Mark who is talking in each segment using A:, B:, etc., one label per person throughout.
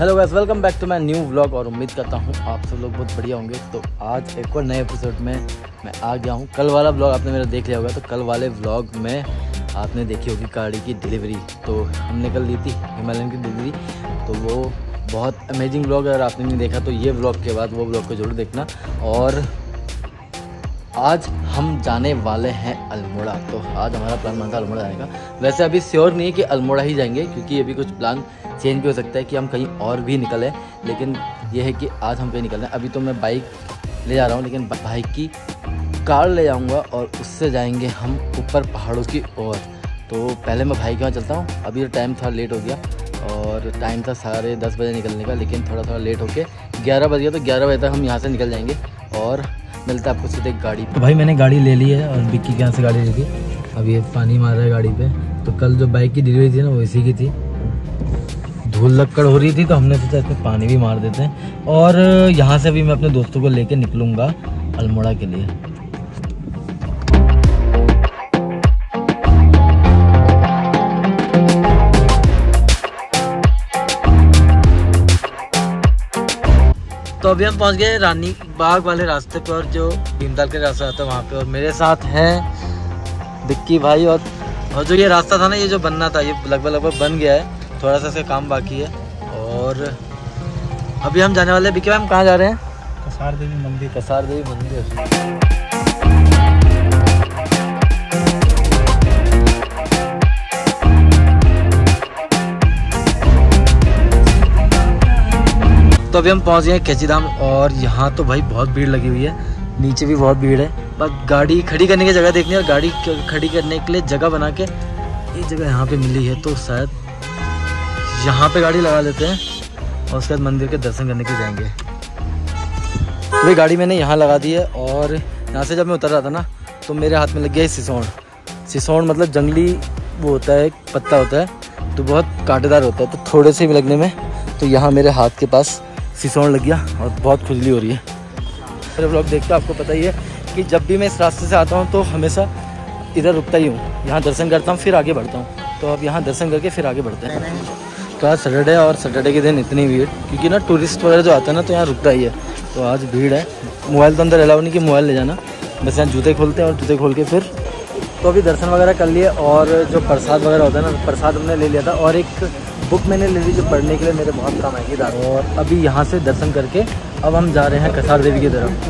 A: Hello guys, welcome back to my new vlog. और उम्मीद करता हूँ आप सब लोग बहुत बढ़िया होंगे। तो आज एक और नए एपिसोड में मैं आ गया हूँ। कल वाला व्लॉग आपने मेरा देख लिया होगा, तो कल वाले व्लॉग में आपने देखी होगी गाड़ी की डिलीवरी। तो हमने कल दी थी हिमालयन की डिलीवरी, तो वो बहुत अमेजिंग व्लॉग है। अगर आपने नहीं देखा तो ये व्लॉग के बाद वो व्लॉग को जरूर देखना। और आज हम जाने वाले हैं अल्मोड़ा। तो आज हमारा प्लान बनता है अल्मोड़ा जाने का। वैसे अभी श्योर नहीं है कि अल्मोड़ा ही जाएंगे, क्योंकि अभी कुछ प्लान चेंज भी हो सकता है कि हम कहीं और भी निकले। लेकिन ये है कि आज हम कहीं निकल रहे हैं। अभी तो मैं बाइक ले जा रहा हूँ, लेकिन बाइक की कार ले जाऊँगा और उससे जाएंगे हम ऊपर पहाड़ों की ओर। तो पहले मैं भाई के वहाँ चलता हूँ। अभी टाइम थोड़ा लेट हो गया और टाइम था 10:30 बजे निकलने का, लेकिन थोड़ा लेट होके 11 बज गया। तो 11 बजे तक हम यहाँ से निकल जाएंगे और मिलता है आपको सीधे गाड़ी। तो भाई मैंने गाड़ी ले ली है और बिक्की के यहाँ से गाड़ी ली थी। अब ये पानी मार रहा है गाड़ी पे। तो कल जो बाइक की डिलीवरी थी ना, वो इसी की थी। धूल लक्कड़ हो रही थी तो हमने सोचा इसमें पानी भी मार देते हैं। और यहाँ से भी मैं अपने दोस्तों को लेके निकलूँगा अल्मोड़ा के लिए। तो अभी हम पहुंच गए रानी बाग वाले रास्ते पे, और जो भीमताल के रास्ता आता है वहाँ पे। और मेरे साथ हैं बिक्की भाई। और जो ये रास्ता था ना, ये जो बनना था, ये लगभग बन गया है। थोड़ा सा इसका काम बाकी है। और अभी हम जाने वाले हैं। बिक्की भाई, हम कहाँ जा रहे हैं?
B: कसार देवी मंदिर।
A: कसार देवी मंदिर। तो अभी हम पहुंच गए कैची धाम। और यहाँ तो भाई बहुत भीड़ लगी हुई है, नीचे भी बहुत भीड़ है। बस गाड़ी खड़ी करने की जगह देखनी है, और गाड़ी खड़ी करने के लिए जगह बना के एक जगह यहाँ पे मिली है। तो शायद यहाँ पे गाड़ी लगा लेते हैं और उसके बाद मंदिर के दर्शन करने के जाएंगे। तो गाड़ी मैंने यहाँ लगा दी है। और यहाँ से जब मैं उतर रहा था ना, तो मेरे हाथ में लग गया सिसोड़। सिसोड़ मतलब जंगली वो होता है, एक पत्ता होता है, तो बहुत कांटेदार होता है। तो थोड़े से भी लगने में, तो यहाँ मेरे हाथ के पास सिसोड़ लग गया और बहुत खुजली हो रही है। मेरे व्लॉग देखते आपको पता ही है कि जब भी मैं इस रास्ते से आता हूँ तो हमेशा इधर रुकता ही हूँ। यहाँ दर्शन करता हूँ, फिर आगे बढ़ता हूँ। तो अब यहाँ दर्शन करके फिर आगे बढ़ते हैं। तो आज सैटरडे, और सैटरडे के दिन इतनी भीड़, क्योंकि ना टूरिस्ट वगैरह जो आता है ना, तो यहाँ रुकता ही है। तो आज भीड़ है। मोबाइल तो अंदर अलाउ नहीं कि मोबाइल ले जाना, बस यहाँ जूते खोलते हैं और जूते खोल के फिर। तो अभी दर्शन वगैरह कर लिए। और जो प्रसाद वगैरह होता है ना, प्रसाद हमने ले लिया था। और एक बुक मैंने ले ली जो पढ़ने के लिए मेरे बहुत काम आएगी। और अभी यहाँ से दर्शन करके अब हम जा रहे हैं कसार देवी की तरफ।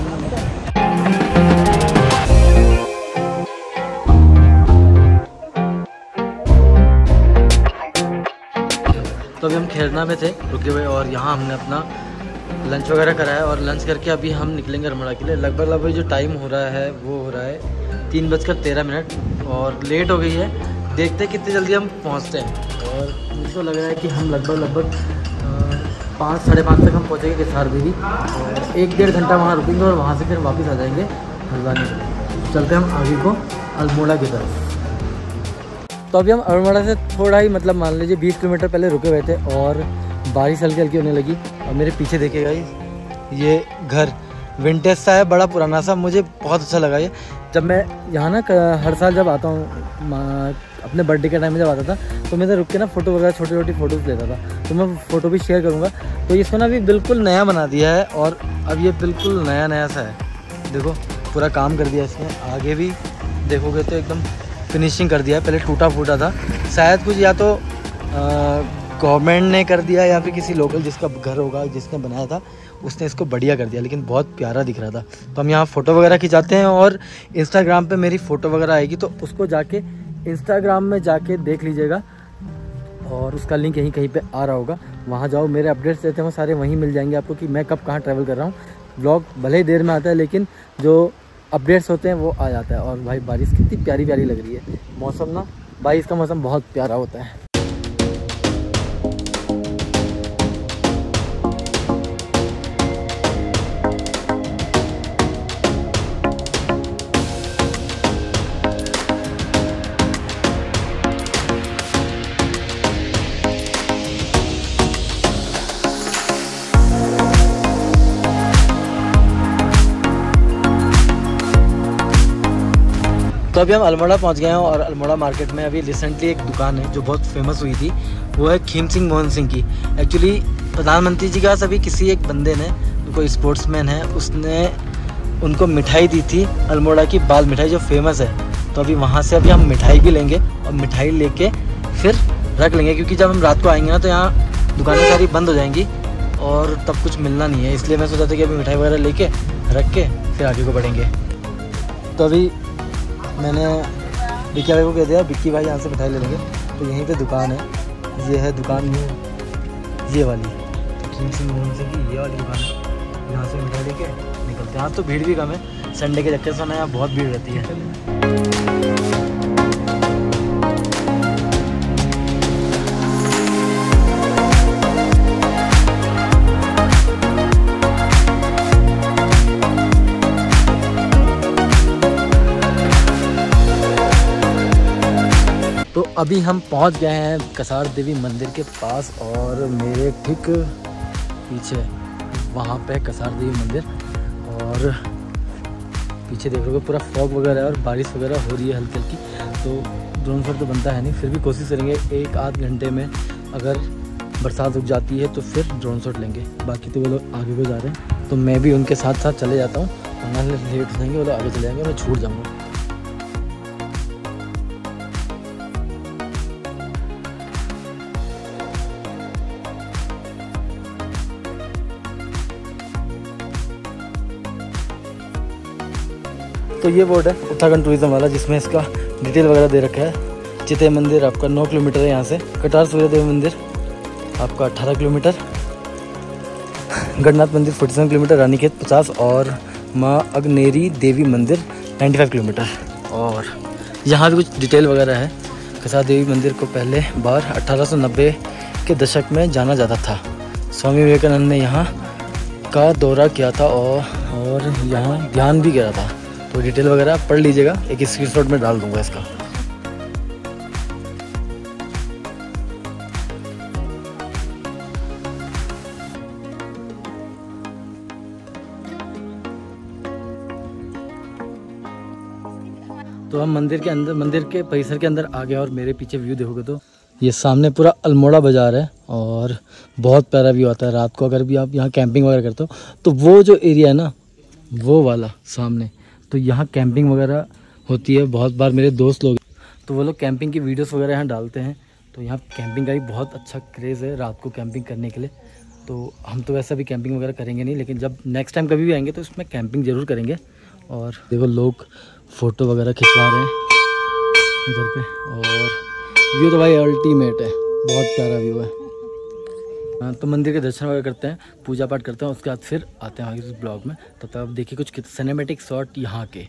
A: तो अभी हम खेरना में थे रुके हुए, और यहाँ हमने अपना लंच वगैरह करा है। और लंच करके अभी हम निकलेंगे अल्मोड़ा के लिए। लगभग जो टाइम हो रहा है वो हो रहा है 3:13 और लेट हो गई है। देखते हैं कितनी जल्दी हम पहुँचते हैं। और मुझे तो लग रहा है कि हम लगभग 5 साढ़े 5 तक हम पहुँचेंगे कसार देवी। और 1-1.5 घंटा वहाँ रुकेंगे और वहाँ से फिर वापस आ जाएंगे हल्द्वानी के। चलते हैं हम आगे को अल्मोड़ा की तरफ। तो अभी हम अल्मोड़ा से थोड़ा ही मतलब मान लीजिए 20 किलोमीटर पहले रुके हुए थे, और बारिश हल्की हल्की होने लगी। और मेरे पीछे देखिएगा ये घर विंटेज सा है, बड़ा पुराना सा। मुझे बहुत अच्छा लगा ये। जब मैं यहाँ ना हर साल जब आता हूँ, अपने बर्थडे के टाइम में जब आता था, तो मैं इधर रुक के ना फ़ोटो वगैरह छोटी छोटी फ़ोटोज़ लेता था। तो मैं फ़ोटो भी शेयर करूँगा। तो इसको ना अभी बिल्कुल नया बना दिया है, और अब ये बिल्कुल नया सा है। देखो पूरा काम कर दिया इसने। आगे भी देखोगे तो एकदम फिनिशिंग कर दिया है। पहले टूटा फूटा था, शायद कुछ या तो गवर्नमेंट ने कर दिया या फिर किसी लोकल जिसका घर होगा जिसने बनाया था उसने इसको बढ़िया कर दिया, लेकिन बहुत प्यारा दिख रहा था। तो हम यहाँ फ़ोटो वगैरह खिंचाते हैं, और इंस्टाग्राम पे मेरी फ़ोटो वगैरह आएगी, तो उसको जाके इंस्टाग्राम में जाके देख लीजिएगा। और उसका लिंक यहीं कहीं पे आ रहा होगा, वहाँ जाओ। मेरे अपडेट्स रहते हैं वो सारे वहीं मिल जाएंगे आपको, कि मैं कब कहाँ ट्रैवल कर रहा हूँ। ब्लॉग भले ही देर में आता है, लेकिन जो अपडेट्स होते हैं वो आ जाता है। और भाई बारिश कितनी प्यारी प्यारी लग रही है। मौसम ना, बारिश का मौसम बहुत प्यारा होता है। तो अभी हम अल्मोड़ा पहुंच गए हैं और अल्मोड़ा मार्केट में अभी रिसेंटली एक दुकान है जो बहुत फेमस हुई थी, वो है खीम सिंह मोहन सिंह की। एक्चुअली प्रधानमंत्री जी के पास अभी किसी एक बंदे ने, कोई स्पोर्ट्समैन है, उसने उनको मिठाई दी थी, अल्मोड़ा की बाल मिठाई जो फेमस है। तो अभी वहाँ से अभी हम मिठाई भी लेंगे और मिठाई लेके फिर रख लेंगे, क्योंकि जब हम रात को आएंगे ना तो यहाँ दुकानें सारी बंद हो जाएंगी और तब कुछ मिलना नहीं है। इसलिए मैं सोचा था कि अभी मिठाई वगैरह लेके रख के फिर आगे को बढ़ेंगे। तो अभी मैंने बिक्की भाई को कह दिया, बिक्की भाई यहाँ से मिठाई ले लेंगे। तो यहीं पे दुकान है, ये है दुकान ये वाली, तो खीम सिंह मोहन सिंह की ये वाली दुकान है। यहाँ से मिठाई लेके निकलते हैं। आज तो भीड़ भी कम है, संडे के चक्कर से ना यहाँ बहुत भीड़ रहती है। तो अभी हम पहुंच गए हैं कसार देवी मंदिर के पास और मेरे ठीक पीछे वहाँ पे कसार देवी मंदिर, और पीछे देख रहे हो पूरा फॉग वगैरह है और बारिश वगैरह हो रही है हल्की हल्की। तो ड्रोन शॉट तो बनता है नहीं, फिर भी कोशिश करेंगे 1-8 घंटे में अगर बरसात रुक जाती है तो फिर ड्रोन शॉट लेंगे। बाकी तो वो लोग आगे को जा रहे हैं तो मैं भी उनके साथ साथ चले जाता हूँ, वरना लेट हो जाएंगे, वो लोग आगे चले जाएंगे, मैं छूट जाऊँगा। तो ये बोर्ड है उत्तराखंड टूरिज्म वाला, जिसमें इसका डिटेल वगैरह दे रखा है। चिते मंदिर आपका 9 किलोमीटर है यहाँ से, कटार सूर्य देव मंदिर आपका 18 किलोमीटर, गणनाथ मंदिर 47 किलोमीटर, रानीखेत 50 और माँ अग्नेरी देवी मंदिर 95 किलोमीटर। और यहाँ भी कुछ डिटेल वगैरह है। कसार देवी मंदिर को पहले बार 1890 के दशक में जाना जाता था। स्वामी विवेकानंद ने यहाँ का दौरा किया था और यहाँ ध्यान भी किया था। तो डिटेल वगैरह पढ़ लीजिएगा, एक स्क्रीनशॉट में डाल दूंगा इसका। तो हम मंदिर के अंदर, मंदिर के परिसर के अंदर आ गए और मेरे पीछे व्यू देखोगे तो ये सामने पूरा अल्मोड़ा बाज़ार है और बहुत प्यारा व्यू आता है रात को। अगर भी आप यहाँ कैंपिंग वगैरह करते हो तो वो जो एरिया है ना, वो वाला सामने, तो यहाँ कैंपिंग वगैरह होती है। बहुत बार मेरे दोस्त लोग तो वो लोग कैंपिंग की वीडियोस वगैरह यहाँ डालते हैं। तो यहाँ कैंपिंग का भी बहुत अच्छा क्रेज़ है रात को कैंपिंग करने के लिए। तो हम तो वैसा भी कैंपिंग वगैरह करेंगे नहीं, लेकिन जब नेक्स्ट टाइम कभी भी आएंगे तो इसमें कैंपिंग ज़रूर करेंगे। और देखो लोग फ़ोटो वगैरह खिंचवा रहे हैं उधर पे, और व्यू तो भाई अल्टीमेट है, बहुत प्यारा व्यू है। तो मंदिर के दर्शन वगैरह करते हैं, पूजा पाठ करते हैं, उसके बाद फिर आते हैं आगे इस ब्लॉग में। तब तक आप देखिए कुछ सिनेमैटिक शॉट यहाँ के।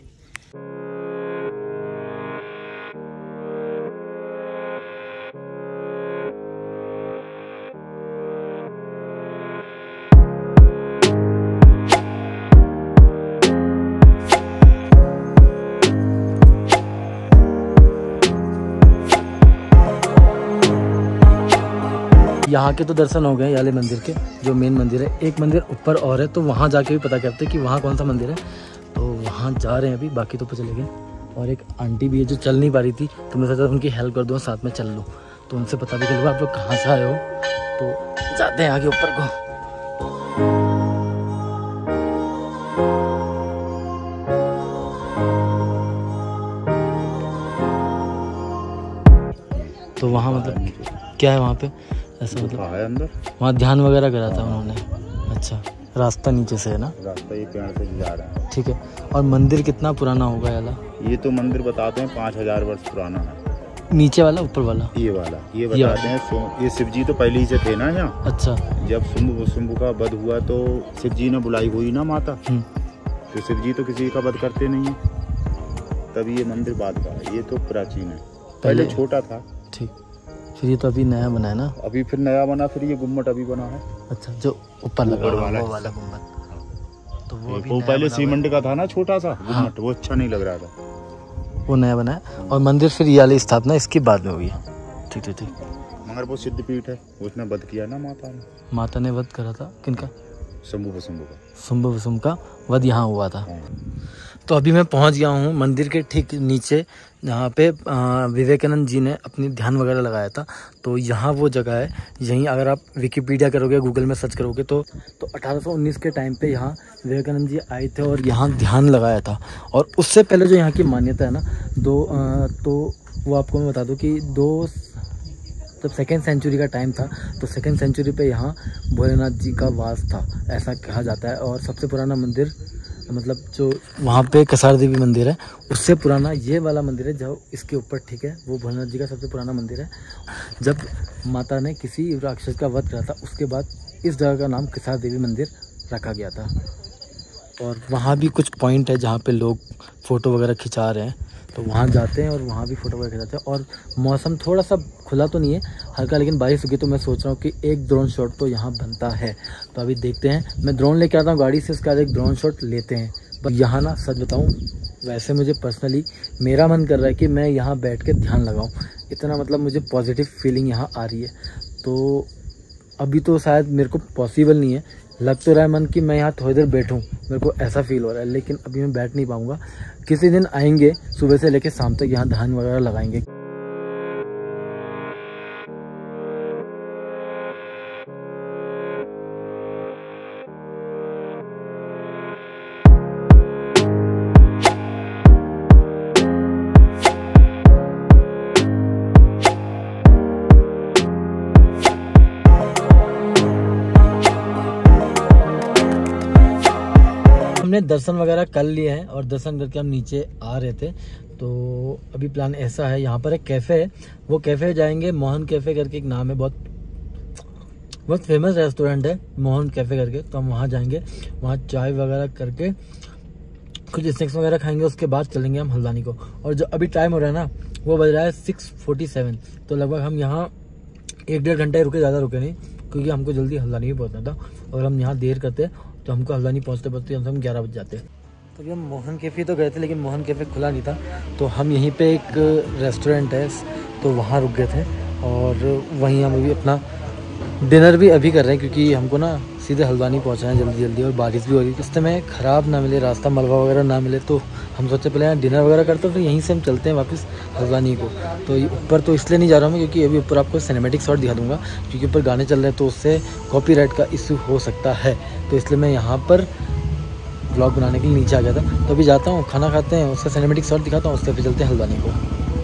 A: यहाँ के तो दर्शन हो गए याले मंदिर के, जो मेन मंदिर है। एक मंदिर ऊपर और है, तो वहाँ जाके भी पता करते हैं कि वहाँ कौन सा मंदिर है। तो वहाँ जा रहे हैं अभी, बाकी तो चले गए। और एक आंटी भी है जो चल नहीं पा रही थी, तो मैं सोचा उनकी हेल्प कर दूँ, साथ में चल लूँ, तो उनसे पता भी चलेगा आप लोग कहाँ से आए हो। तो जाते हैं आगे ऊपर को। तो वहाँ मतलब क्या है वहाँ पे ऐसा, मतलब अंदर वहाँ ध्यान वगैरह करा था उन्होंने। अच्छा, रास्ता नीचे से है ना,
B: रास्ता ये पेड़ से जा रहा है।
A: ठीक है। और मंदिर कितना पुराना होगा याला?
B: ये तो मंदिर बताते हैं 5000 वर्ष पुराना है।
A: नीचे वाला ऊपर वाला?
B: ये बताते हैं। ये शिव जी तो पहले ही से थे ना यहाँ। अच्छा। जब शुंभ का वध हुआ तो शिव जी ने बुलाई हुई ना माता, तो शिव जी तो किसी का वध करते नहीं है, तभी ये मंदिर बाद का है। ये तो प्राचीन है, पहले छोटा था।
A: ठीक, फिर ये तो अभी नया बना है ना?
B: अभी फिर नया बना, फिर ये गुम्बद अभी बना है।
A: अच्छा, जो ऊपर लगा वो वाला गुम्बद, तो
B: वो पहले सीमेंट का था ना, छोटा सा गुम्बद, वो अच्छा नहीं लग रहा था,
A: वो नया बना है। और मंदिर फिर ये वाली स्थापना इसकी बाद में हुई है। ठीक ठीक ठीक।
B: मगर वो सिद्धपीठ है, उसने वध किया ना माता ने
A: वध करा था। किनका?
B: शंभु वसुंभ का।
A: शंभु वसुंभ का वध यहाँ हुआ था। तो अभी मैं पहुंच गया हूं मंदिर के ठीक नीचे, जहाँ पे विवेकानंद जी ने अपनी ध्यान वगैरह लगाया था। तो यहाँ वो जगह है। यहीं अगर आप विकिपीडिया करोगे, गूगल में सर्च करोगे तो 1819 के टाइम पे यहाँ विवेकानंद जी आए थे और यहाँ ध्यान लगाया था। और उससे पहले जो यहाँ की मान्यता है ना, तो वो आपको मैं बता दूँ कि जब सेकेंड सेंचुरी का टाइम था तो सेकेंड सेंचुरी पे यहाँ भोलेनाथ जी का वास था, ऐसा कहा जाता है। और सबसे पुराना मंदिर, मतलब जो वहाँ पे कसार देवी मंदिर है, उससे पुराना ये वाला मंदिर है जो इसके ऊपर, ठीक है, वो भोलेनाथ जी का सबसे पुराना मंदिर है। जब माता ने किसी राक्षस का वध करा था, उसके बाद इस जगह का नाम कसार देवी मंदिर रखा गया था। और वहाँ भी कुछ पॉइंट है जहाँ पे लोग फ़ोटो वगैरह खिंचा रहे हैं, तो वहाँ जाते हैं और वहाँ भी फ़ोटो वगैरह खिंचाते हैं। और मौसम थोड़ा सा खुला तो नहीं है, हल्का, लेकिन बारिश होगी, तो मैं सोच रहा हूँ कि एक ड्रोन शॉट तो यहाँ बनता है। तो अभी देखते हैं, मैं ड्रोन लेके आता हूँ गाड़ी से, उसके बाद एक ड्रोन शॉट लेते हैं। पर यहाँ ना सच बताऊँ, वैसे मुझे पर्सनली मेरा मन कर रहा है कि मैं यहाँ बैठ के ध्यान लगाऊँ, इतना मतलब मुझे पॉजिटिव फीलिंग यहाँ आ रही है। तो अभी तो शायद मेरे को पॉसिबल नहीं है, लग तो रहा है मन कि मैं यहाँ थोड़ी देर बैठूँ, मेरे को ऐसा फील हो रहा है, लेकिन अभी मैं बैठ नहीं पाऊँगा। किसी दिन आएंगे, सुबह से लेकर शाम तक यहाँ ध्यान वगैरह लगाएंगे। हमने दर्शन वगैरह कर लिए हैं और दर्शन करके हम नीचे आ रहे थे। तो अभी प्लान ऐसा है, यहाँ पर एक कैफ़े है, वो कैफ़े जाएंगे, मोहन कैफ़े करके एक नाम है, बहुत फेमस रेस्टोरेंट है मोहन कैफ़े करके। तो हम वहाँ जाएंगे, वहाँ चाय वगैरह करके कुछ स्नैक्स वगैरह खाएंगे, उसके बाद चलेंगे हम हल्द्वानी को। और जो अभी टाइम हो रहा है ना, वो बज रहा है 6:47। तो लगभग हम यहाँ 1-1.5 घंटे रुके, ज़्यादा रुके नहीं, क्योंकि हमको जल्दी हल्द्वानी भी पहुँचना था। और हम यहाँ देर करते तो हमको हल्द्वानी पहुँचते हम 11 बज जाते। तो अभी हम मोहन कैफ़े तो गए थे, लेकिन मोहन कैफ़े खुला नहीं था। तो हम यहीं पे एक रेस्टोरेंट है, तो वहाँ रुक गए थे और वहीं हम अभी अपना डिनर भी अभी कर रहे हैं, क्योंकि हमको ना सीधे हल्द्वानी पहुँचना है जल्दी। और बारिश भी हो रही है, इस समय ख़राब ना मिले रास्ता, मलबा वगैरह ना मिले। तो हम सोचे पहले यहाँ डिनर वगैरह करते हैं, फिर यहीं से हम चलते हैं वापस हल्द्वानी को। तो ऊपर तो इसलिए नहीं जा रहा हूँ क्योंकि अभी ऊपर आपको सिनेमैटिक शॉट दिखा दूँगा, क्योंकि ऊपर गाने चल रहे हैं तो उससे कॉपीराइट का इशू हो सकता है। तो इसलिए मैं यहाँ पर व्लॉग बनाने के लिए नीचे आ गया था। तो अभी जाता हूँ, खाना खाते हैं, उसका सिनेमैटिक शॉट दिखाता हूँ, उससे फिर चलते हैं हल्द्वानी को।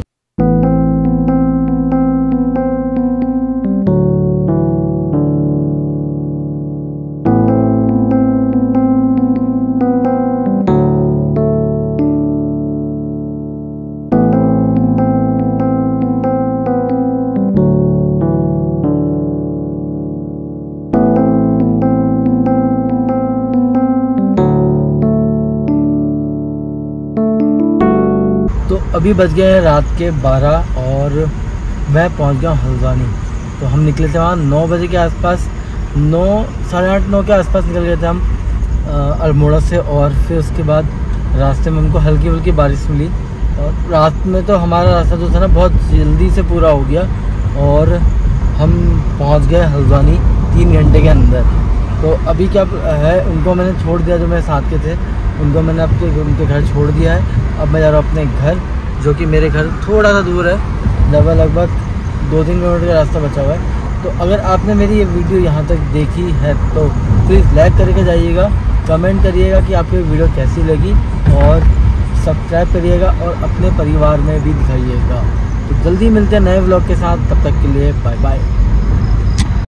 A: तो अभी बज गए हैं रात के 12 और मैं पहुंच गया हल्द्वानी। तो हम निकले थे वहाँ 9 बजे के आसपास, 9, साढ़े 8, 9 के आसपास निकल गए थे हम अल्मोड़ा से। और फिर उसके बाद रास्ते में हमको हल्की हल्की बारिश मिली, और रात में तो हमारा रास्ता जो था ना बहुत जल्दी से पूरा हो गया और हम पहुँच गए हल्द्वानी 3 घंटे के अंदर। तो अभी क्या है, उनको मैंने छोड़ दिया, जो मेरे साथ के थे उनको मैंने उनके घर छोड़ दिया है। अब मैं जा रहा हूँ अपने घर, जो कि मेरे घर थोड़ा सा दूर है, लगभग 2-3 किलोमीटर का रास्ता बचा हुआ है। तो अगर आपने मेरी ये वीडियो यहाँ तक देखी है तो प्लीज़ लाइक करके जाइएगा, कमेंट करिएगा कि आपको ये वीडियो कैसी लगी, और सब्सक्राइब करिएगा और अपने परिवार में भी दिखाइएगा। तो जल्दी मिलते हैं नए व्लॉग के साथ, तब तक के लिए बाय बाय।